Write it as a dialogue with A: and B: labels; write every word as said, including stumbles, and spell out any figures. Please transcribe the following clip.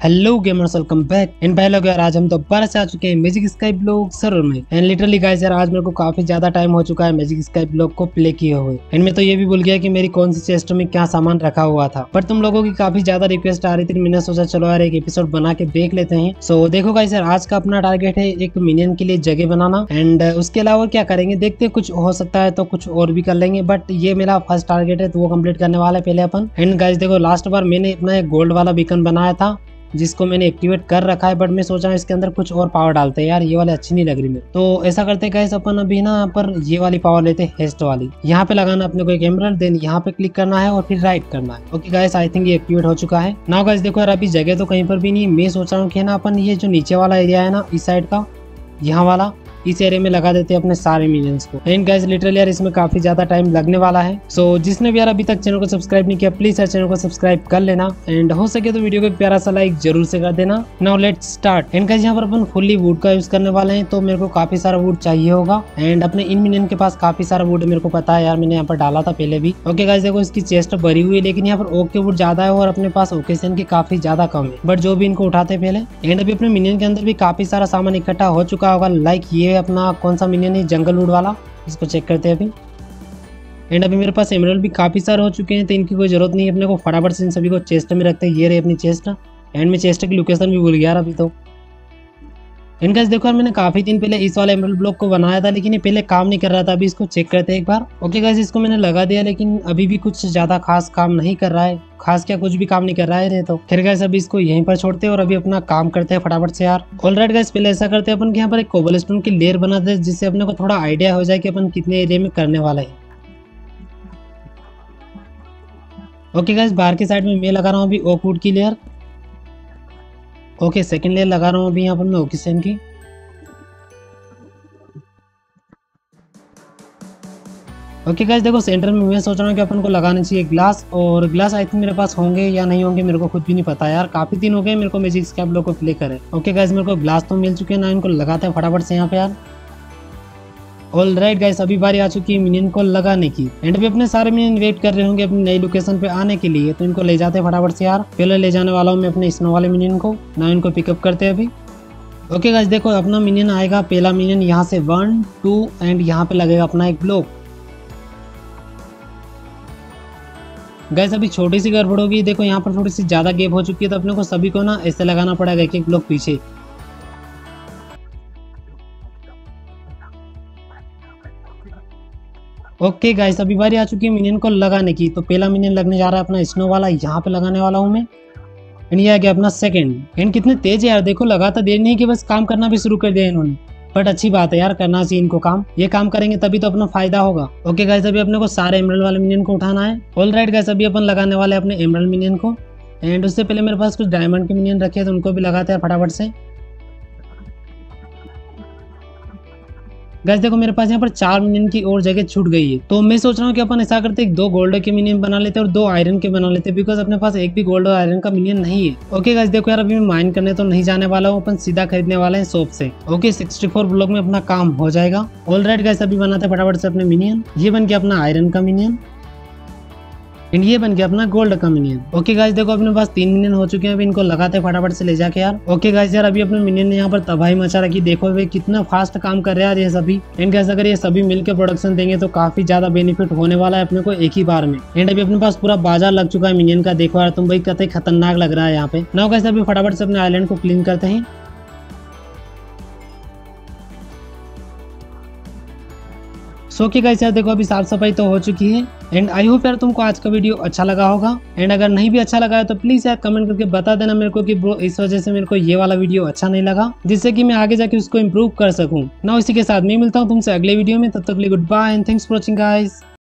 A: Hello gamers, welcome back in भाई लोग। यार आज हम दोबारा से आ चुके हैं मैजिक स्काई ब्लॉक सर्वर में। एंड लिटरली गाइस यार आज मेरे को काफी ज्यादा टाइम हो चुका है मैजिक स्काई ब्लॉक को प्ले किए हुए। एंड मैं तो ये भी भूल गया कि मेरी कौन सी चेस्ट में क्या सामान रखा हुआ था। पर तुम लोगों की काफी ज्यादा रिक्वेस्ट आ रही थी, मैंने सोचा चलो यार एक एपिसोड बना के देख लेते हैं। सो देखो गाइस यार आज का अपना टारगेट है एक मिनियन के लिए जगह बनाना। एंड उसके अलावा क्या करेंगे देखते, कुछ हो सकता है तो कुछ और भी कर लेंगे, बट ये मेरा फर्स्ट टारगेट है तो वो कंप्लीट करने वाला है पहले अपन। एंड गाइस देखो लास्ट बार मैंने अपना एक गोल्ड वाला बीकन बनाया था जिसको मैंने एक्टिवेट कर रखा है, बट मैं सोचा इसके अंदर कुछ और पावर डालते हैं। यार ये वाले अच्छी नहीं लग रही मेरे, तो ऐसा करते हैं गाइस अपन अभी ना पर ये वाली पावर लेते हैं, हेस्ट वाली। यहाँ पे लगाना अपने को एक एमरल्ड, देन यहाँ पे क्लिक करना है और फिर राइट करना है। ओके गाइस आई थिंक ये एक्टिवेट हो चुका है। नाउ गाइस देखो यार अभी जगह तो कहीं पर भी नहीं। मैं सोच रहा हूँ कि ना अपन ये जो नीचे वाला एरिया है ना इस साइड का, यहाँ वाला इस एरिया में लगा देते हैं अपने सारे मिनियंस को। एंड गाइस लिटरली यार इसमें काफी ज्यादा टाइम लगने वाला है। सो so, जिसने भी यार अभी तक चैनल को सब्सक्राइब नहीं किया प्लीज यार चैनल को सब्सक्राइब कर लेना। एंड हो सके तो वीडियो को एक प्यारा सा लाइक जरूर से कर देना। Now let's start. And guys यहाँ पर अपन फुल्ली वुड का यूज करने वाले हैं, तो मेरे को काफी सारा वुड चाहिए होगा। एंड अपने इन मिनियन के पास काफी सारा वुड मेरे को पता है यार, मैंने यहाँ पर डाला था पहले भी। ओके गाइस देखो इसकी चेस्ट भरी हुई है, लेकिन यहाँ पर ओक के वुड ज्यादा है और अपने पास ओकेशन की काफी ज्यादा कम है, बट जो भी इनको उठाते पहले। एंड अभी अपने मिनियन के अंदर भी काफी सारा सामान इकट्ठा हो चुका होगा। लाइक ये अपना कौन सा मिनियन है, जंगल वुड वाला, इसको चेक करते हैं अभी। एंड अभी मेरे पास एमरल्ड भी काफी सारे हो चुके हैं, तो इनकी कोई जरूरत नहीं है अपने को। फटाफट से इन सभी को चेस्ट में रखते हैं। ये रही अपनी चेस्ट। एंड में चेस्ट की लोकेशन भी भूल गया अभी तो। एंड गाइस देखो यार मैंने काफी दिन पहले इस वाले एमरल्ड ब्लॉक को बनाया था, लेकिन ये पहले काम नहीं कर रहा था। अभी इसको चेक करते हैं एक बार। ओके गाइस इसको मैंने लगा दिया, लेकिन अभी भी कुछ ज्यादा खास काम नहीं कर रहा है। खास क्या कुछ भी काम नहीं कर रहा है। तो फिर गाइस अभी इसको यहीं पर छोड़ते हैं और अभी अपना काम करते हैं फटाफट से यार। ऑलराइट गाइस पहले ऐसा करते हैं अपन कि यहाँ पर एक कोबलस्टोन की लेयर बनाते हैं, जिससे अपने को थोड़ा आइडिया हो जाए कि अपन कितने एरिया में करने वाले हैं। ओके गाइस बाहर की साइड में मैं लगा रहा हूँ अभी ओक वुड की लेयर। ओके सेकंड लेयर लगा रहा हूँ अभी यहाँ पर मैं ओकेशन की। ओके गाइस देखो सेंटर में मैं सोच रहा हूँ कि अपन को लगाना चाहिए ग्लास, और ग्लास आई थिंक मेरे पास होंगे या नहीं होंगे मेरे को खुद भी नहीं पता यार। काफी दिन हो गए मेरे को मैजिक स्काई ब्लॉक को प्ले करे। ओके गाइस मेरे को ग्लास तो मिल चुके हैं ना, इनको लगाते हैं फटाफट से यहाँ पे यार। ऑलराइट गाइस अभी बारी आ चुकी है मिनियन को लगाने की। एंड अभी अपने सारे मिनियन वेट कर रहे होंगे अपनी नई लोकेशन पे आने के लिए, तो इनको ले जाते हैं फटाफट से यार। पहले ले जाने वाला हूँ मैं अपने स्नो वाले मिनियन को। ना इनको पिकअप करते हैं अभी। ओके गाइस देखो अपना मिनियन आएगा, पहला मिनियन यहाँ से वन टू एंड यहाँ पे लगेगा अपना एक ब्लॉक। गैस अभी छोटी सी गड़बड़ होगी, देखो यहाँ पर थोड़ी सी ज्यादा गैप हो चुकी है, तो अपने को सभी को ना ऐसे लगाना पड़ेगा एक एक ब्लॉक पीछे। ओके गाइस अभी बारी आ चुकी है मिनियन को लगाने की, तो पहला मिनियन लगने जा रहा है अपना स्नो वाला, यहाँ पे लगाने वाला हूँ मैं। एंड ये आ गया अपना सेकंड। एंड कितने तेज है यार, देखो लगाता देर नहीं कि बस काम करना भी शुरू कर दिया इन्होंने। बट अच्छी बात है यार, करना चाहिए इनको काम। ये काम करेंगे तभी तो अपना फायदा होगा। ओके गाइस अभी अपने को सारे एमरल्ड वाले मिनियन को उठाना है। ऑलराइट गाइस अभी अपन लगाने वाले अपने एमरल्ड मिनियन को। एंड उससे पहले मेरे पास कुछ डायमंड के मिनियन रखे हैं, तो उनको भी लगाते हैं फटाफट से। गाइस देखो मेरे पास यहाँ पर चार मिनियन की और जगह छूट गई है, तो मैं सोच रहा हूँ कि अपन ऐसा करते हैं दो गोल्ड के मिनियन बना लेते हैं और दो आयरन के बना लेते हैं, बिकॉज अपने पास एक भी गोल्ड और आयरन का मिनियन नहीं है। ओके गाइस देखो यार अभी मैं माइन करने तो नहीं जाने वाला हूँ, अपन सीधा खरीदने वाले हैं शॉप से। ओके सिक्सटी फोर ब्लॉक में अपना काम हो जाएगा। ऑलराइट गाइस अभी बनाते हैं फटाफट से अपने मिनियन। ये बन गया अपना आयरन का मिनियन एंड ये बन गया अपना गोल्ड का मिनियन। ओके गाइस देखो अपने पास तीन मिनियन हो चुके हैं, अभी इनको लगाते हैं फटाफट से ले जाके यार। ओके गाइस यार अभी अपने मिनियन ने यहाँ पर तबाही मचा रखी, देखो भाई कितना फास्ट काम कर रहे हैं यार ये सभी। एंड गाइस अगर ये सभी मिलकर प्रोडक्शन देंगे तो काफी ज्यादा बेनिफिट होने वाला है अपने को एक ही बार में। एंड अभी अपने पास पूरा बाजार लग चुका है मिनियन का, देखो यार तुम भाई कतई खतरनाक लग रहा है यहाँ पे। नाउ गाइस अभी फटाफट से अपने आइलैंड को क्लीन करते हैं। सो के गाइस यार देखो अभी साफ सफाई तो हो चुकी है। एंड आई होप यार तुमको आज का वीडियो अच्छा लगा होगा। एंड अगर नहीं भी अच्छा लगा है तो प्लीज यार कमेंट करके बता देना मेरे को कि ब्रो इस वजह से मेरे को ये वाला वीडियो अच्छा नहीं लगा, जिससे कि मैं आगे जाके उसको इम्प्रूव कर सकूं ना। इसी के साथ मैं मिलता हूँ तुमसे अगले वीडियो में, तब तक के लिए good bye and thanks for watching guys.